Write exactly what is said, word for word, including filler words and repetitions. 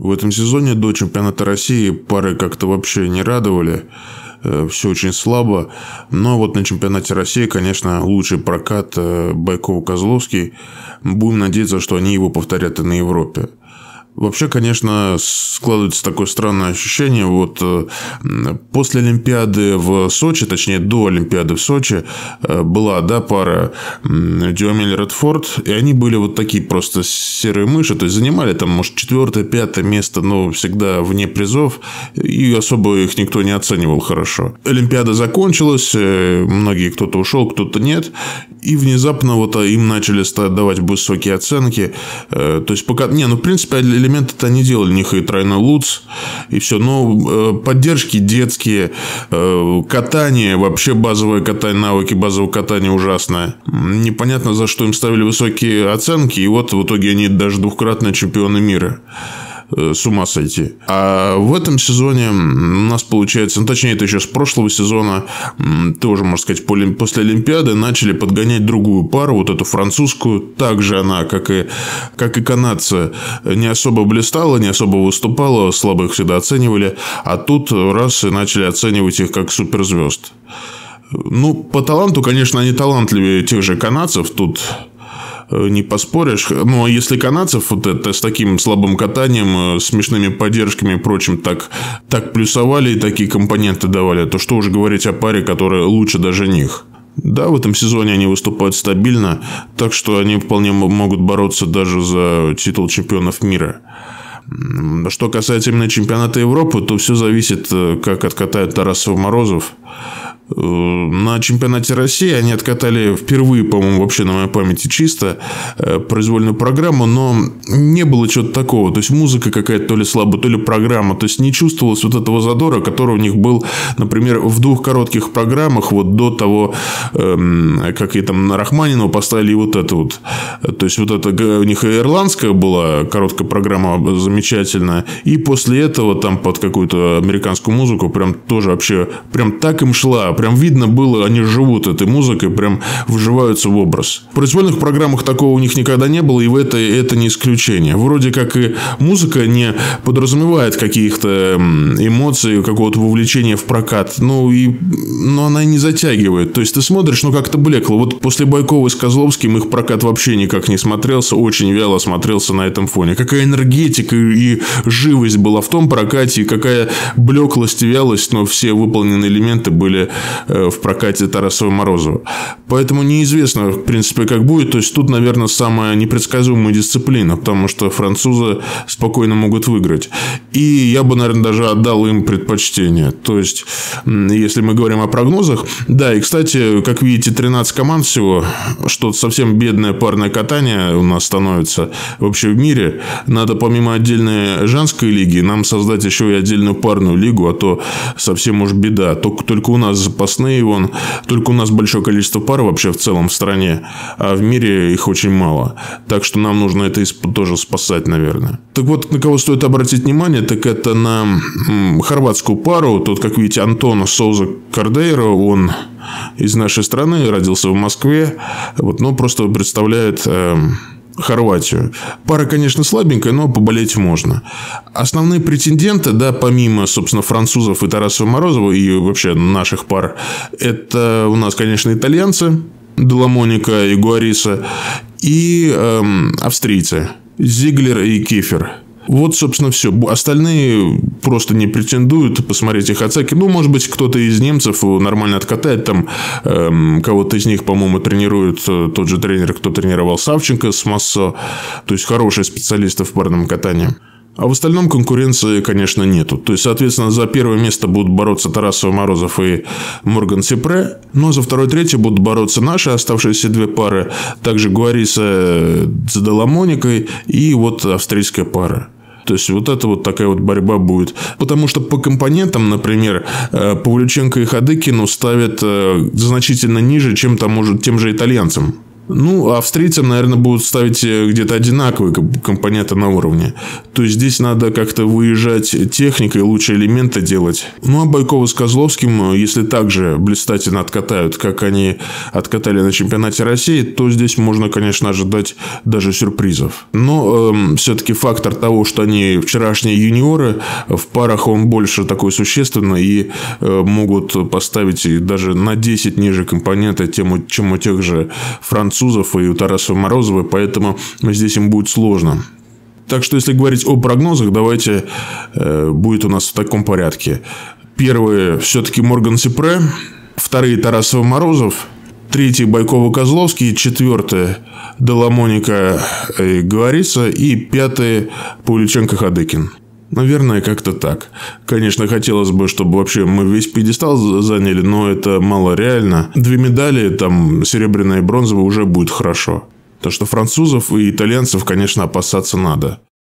В этом сезоне до чемпионата России пары как-то вообще не радовали. Все очень слабо. Но вот на чемпионате России, конечно, лучший прокат Байков-Козловский. Будем надеяться, что они его повторят и на Европе. Вообще, конечно, складывается такое странное ощущение. Вот после Олимпиады в Сочи, точнее, до Олимпиады в Сочи, была, да, пара Дюамель-Редфорд, и они были вот такие просто серые мыши, то есть занимали там, может, четвертое, пятое место, но всегда вне призов, и особо их никто не оценивал хорошо. Олимпиада закончилась, многие, кто-то ушел, кто-то нет, и внезапно вот им начали давать высокие оценки. То есть, пока... Не, ну, в принципе, элементы-то они делали, у них и тройной луц, и все. Но поддержки детские, катание, вообще базовое катание, навыки базового катания ужасное. Непонятно, за что им ставили высокие оценки, и вот в итоге они даже двукратные чемпионы мира. С ума сойти. А в этом сезоне у нас получается, ну, точнее, это еще с прошлого сезона, тоже, можно сказать, после Олимпиады начали подгонять другую пару, вот эту французскую. Также она, как и, как и канадцы, не особо блистала, не особо выступала, слабо их всегда оценивали. А тут раз и начали оценивать их как суперзвезд. Ну, по таланту, конечно, они талантливее тех же канадцев, тут не поспоришь. Но если канадцев вот это с таким слабым катанием, смешными поддержками и прочим так, так плюсовали и такие компоненты давали, то что уже говорить о паре, которая лучше даже них. Да, в этом сезоне они выступают стабильно, так что они вполне могут бороться даже за титул чемпионов мира. Что касается именно чемпионата Европы, то все зависит, как откатают Тарасов-Морозов. На чемпионате России они откатали впервые, по-моему, вообще на моей памяти чисто произвольную программу, но не было чего-то такого. То есть музыка какая-то то ли слабая, то ли программа. То есть не чувствовалось вот этого задора, который у них был, например, в двух коротких программах, вот до того, как и там на Рахманинова поставили вот это вот. То есть вот это у них и ирландская была короткая программа замечательная, и после этого там под какую-то американскую музыку прям тоже вообще прям так им шла. Прям видно было, они живут этой музыкой, прям вживаются в образ. В произвольных программах такого у них никогда не было, и в это, это не исключение. Вроде как и музыка не подразумевает каких-то эмоций, какого-то вовлечения в прокат, ну, и, но она и не затягивает. То есть, ты смотришь, ну, как-то блекло. Вот после Байкова с Козловским их прокат вообще никак не смотрелся, очень вяло смотрелся на этом фоне. Какая энергетика и живость была в том прокате, и какая блеклость и вялость, но все выполненные элементы были в прокате Тарасова-Морозова. Поэтому неизвестно, в принципе, как будет. То есть, тут, наверное, самая непредсказуемая дисциплина, потому что французы спокойно могут выиграть. И я бы, наверное, даже отдал им предпочтение. То есть, если мы говорим о прогнозах, да, и, кстати, как видите, тринадцать команд всего, что-то совсем бедное парное катание у нас становится вообще в мире. Надо помимо отдельной женской лиги нам создать еще и отдельную парную лигу, а то совсем уж беда. Только, только у нас запасные, вон, только у нас большое количество пар вообще в целом в стране, а в мире их очень мало. Так что нам нужно это тоже спасать, наверное. Так вот, на кого стоит обратить внимание, так это на м, хорватскую пару. Тут, как видите, Антон Соуза Кордейро, он из нашей страны, родился в Москве, вот, но просто представляет э, Хорватию. Пара, конечно, слабенькая, но поболеть можно. Основные претенденты, да, помимо, собственно, французов и Тарасова-Морозова и вообще наших пар, это у нас, конечно, итальянцы, Деламоника и Гуариса, и эм, австрийцы, Зиглер и Кефер. Вот, собственно, все. Остальные просто не претендуют. Посмотреть их оценки. Ну, может быть, кто-то из немцев нормально откатает. Там эм, кого-то из них, по-моему, тренирует тот же тренер, кто тренировал Савченко с Массо. То есть, хорошие специалисты в парном катании. А в остальном конкуренции, конечно, нету. То есть, соответственно, за первое место будут бороться Тарасов-Морозов и Морган Сипре. Но за второе-третье будут бороться наши оставшиеся две пары. Также Гуариса с Деламоникой и вот австрийская пара. То есть, вот это вот такая вот борьба будет. Потому что по компонентам, например, Павлюченко и Ходыкину ставят значительно ниже, чем тому же, тем же итальянцам. Ну, австрийцам, наверное, будут ставить где-то одинаковые компоненты на уровне. То есть, здесь надо как-то выезжать техникой, лучшие элементы делать. Ну, а Байкова с Козловским, если так же блистательно откатают, как они откатали на чемпионате России, то здесь можно, конечно, ожидать даже сюрпризов. Но э, все-таки фактор того, что они вчерашние юниоры, в парах он больше такой существенный и э, могут поставить даже на десять ниже компоненты, чем у тех же французов и у Тарасова Морозова, поэтому здесь им будет сложно. Так что, если говорить о прогнозах, давайте э, будет у нас в таком порядке. Первые все-таки Морган Сипре, вторые Тарасов Морозов, третий Байкова-Козловский, четвертый Деламоника и Говорица и пятый Павлюченко-Ходыкин. Наверное, как-то так. Конечно, хотелось бы, чтобы вообще мы весь пьедестал заняли, но это мало реально. Две медали, там, серебряная и бронзовая, уже будет хорошо. Так что французов и итальянцев, конечно, опасаться надо.